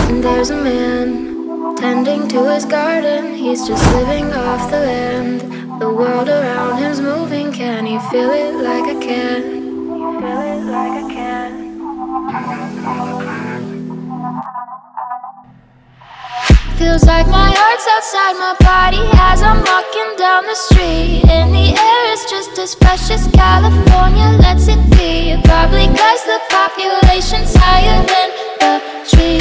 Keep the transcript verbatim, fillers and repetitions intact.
And there's a man tending to his garden. He's just living off the land. The world around him's moving. Can he feel it like I can? Feel it like I can. Feels like my heart's outside my body as I'm walking down the street. And the air is just as fresh as California lets it be. Probably cause the population's higher than the trees.